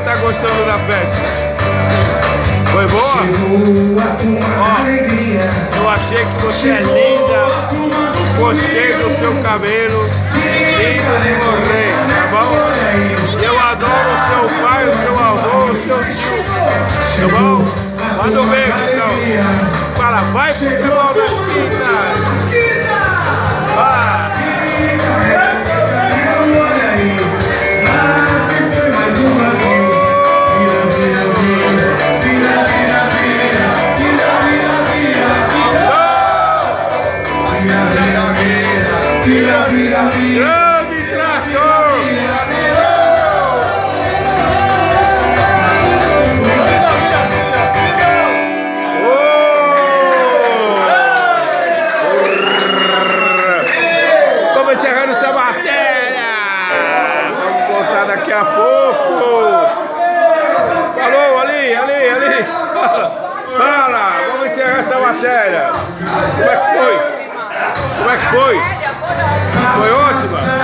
tá gostando da festa? Foi boa? Ó, eu achei que você é linda, gostei do seu cabelo, lindo de morrer, tá bom? Eu adoro o seu pai, o seu avô, o seu tio, tá bom? Manda um beijo então. Fala, vai futebol das quintas! Vai! Grande trator! Vamos encerrar essa matéria! Vamos voltar daqui a pouco! Falou, ali! Fala! Vamos encerrar essa matéria! Como é que foi? Foi ótima?